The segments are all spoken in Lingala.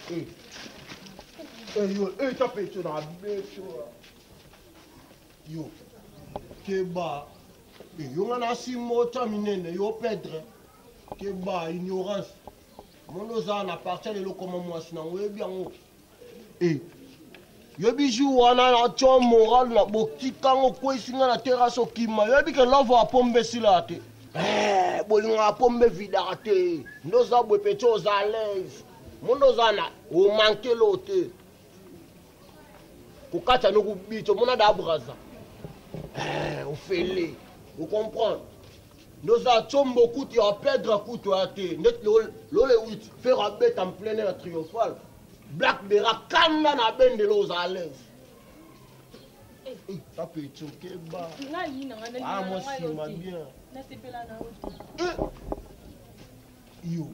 Yo, t'as fait ça dans la bête. Yo, Keba. Yo, on a 6 mots terminés. Yo, Pedre. Keba, ignorance. Mon ozan appartient de l'eau comme moi, sinon, oui, bien. Yo, bijou, on a un chon moral, na bokti, quand on quoi ici, na terrasse au kima. Yo, bi que l'on va pomber si là, bolingo a pombe vidate. Nos abwe pecho à l'aise. Mon ozana, ou manque l'autre. Kukata no kubicho, mon a d'abraza. On fait les. Vous comprenez? Nous avons beaucoup de perdre à coup de thé. Net le 8, faire un bête en plein air triomphal. Black Bera, Kanda na ben de l'eau à l'aise. Ça peut être choqué, bah. Ah, moi, c'est ma bien. Yo.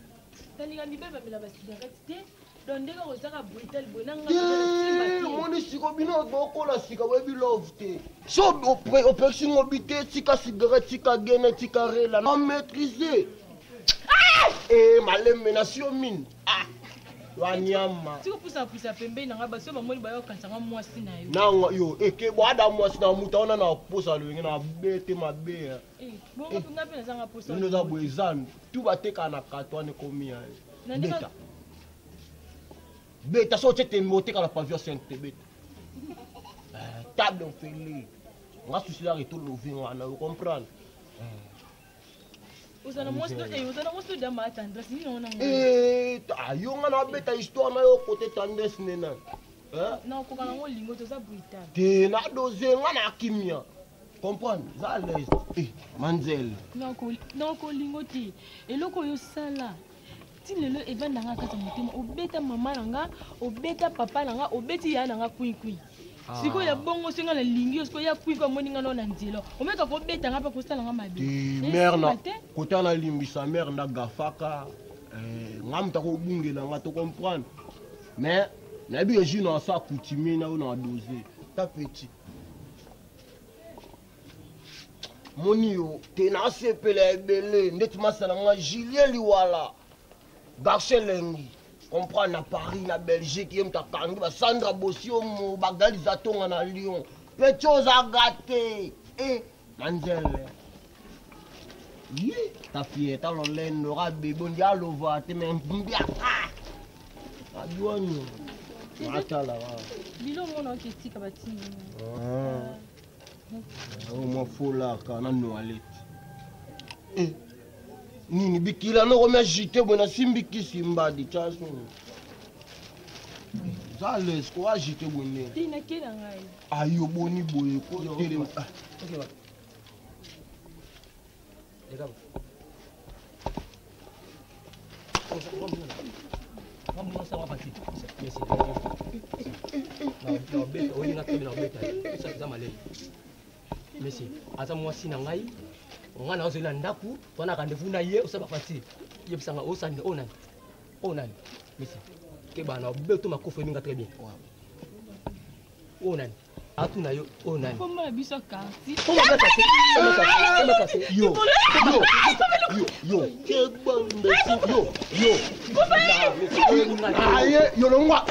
So operation obité tika cigarette tika gene tika rela non maîtriser malem menation mine wanyama tiko pusa pembe nanga baso bamoli bayo kansanga mwasi na yo nanga yo eke bwada mwasi na mutaona na posa lo ngena bete mabe bongo tunga pe nazanga posa nous a boezan tout bateka na katwa ne komia beta beta so tete moté la pavillon 5 beta table on fait les on va soucier la retour le vin on vous comprendre usana mosto de ma tendresse ni non yo ngana beta histoire na yo côté tendresse nena non ko kana ngo lingo to za buita te na doze ngana kimia comprendre za l'aise manzel non ko lingo ti eloko yo sala ti lelo eva nanga kata motema obeta mama nanga obeta papa nanga obeti ya nanga kwin siko ya bongo singa na lingi siko ya kwin ko moninga no na nzelo omeka ko beta nga pa ko sala nga mabe mère na kota na limbisa mère na gafaka ngamta ko bungela nga to comprendre mais na bi jino sa coutumier na na doser ta petit monio te na sepele belé net masala nga Julien Liwala Garcelengi, comprendre à Paris, na Belgique, yem ta kangi, ba Sandra Bossio, ba Galizaton na Lyon. Peu de choses à gâter. Manzel. Ta fille, ta l'olène, n'aura bébé, on y a l'ova, te mets un bien. Ah, douane. Attends là. Bilo mon en question kabati. Moi faut là quand on a allé. Nini bikila no kome jite bona simbiki simba di chaso za les ko ajite bonne tina kila ngai ayo boni boye ko tele okay ba lega vamos sa wapati merci na beta oni na tele na beta ça za malé merci asa mwasi na ngai on a osé ndaku on a rendez-vous na ye osaba fati ye bisanga osani onan merci ke bana beto makofe ninga très bien onan atuna yo onan pour moi biso karti yo ke bande yo aye yo longwa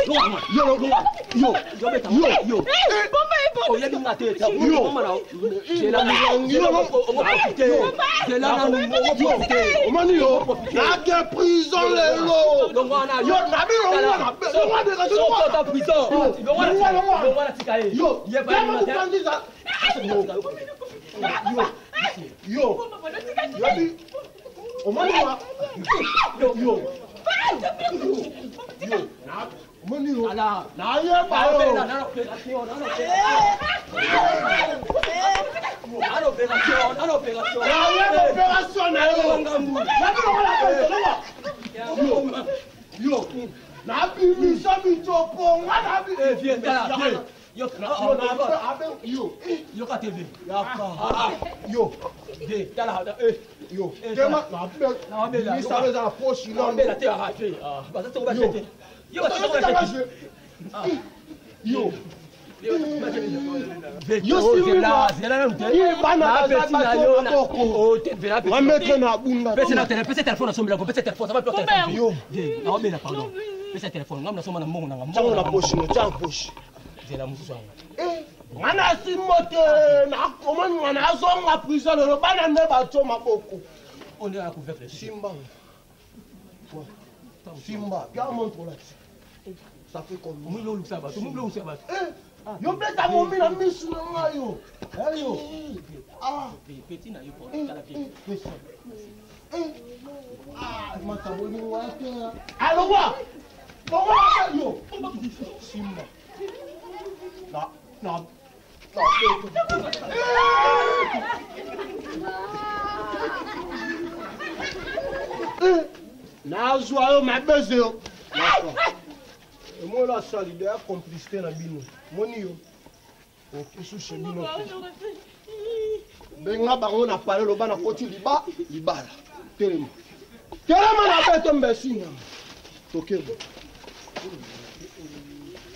yo oh ya ninga tete yo mama c'est la omani yo na ke prison lelo yo na bi yo prison yo yo omani wa money ala na ye ba yo na opération yo na bi mi so mi chopo ngana bi viens là yo yo ka TV yo de tala yo tema na be mi sa za poche non be la te arraché ba ça to ba jeter yo yo si là c'est la même téléphone ça va plus téléphone yo pesa téléphone ngam na soma na mbongo nanga Tiens la poche, tiens la poche. zela mususu anga Ngana simote na komani ngana azonga prison le bana ne bato maboko. on est à couvercle Simba. Simba, viens montre là. Ça fait comme mu lo luxa ba to mu lo luxa ba yo beta momi na misu na ngayo. Ayo. petit na yo pour la fille Mataboni wake. Allo wa. Comment yo? Simba. Non. Nazwa yo mabeze yo. Et moi là ça l'idée complicité na bino. Moni yo. Okisu chez bino. Benga bango na parler lo bana koti libala. Telema. Telema na beto mbesina. Tokebo.